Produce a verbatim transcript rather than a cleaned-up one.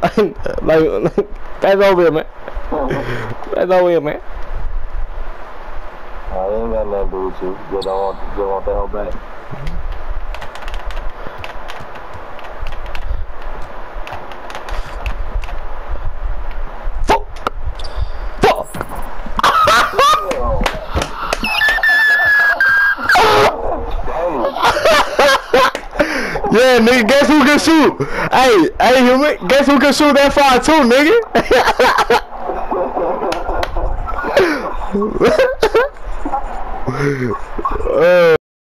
like, that's over here, man. That's over here, man. I ain't got nothing to do with you. Just don't want, just want the hell back. Fuck! Fuck! Yeah, nigga, guess who can shoot? Hey, hey, human, guess who can shoot that far too, nigga? uh.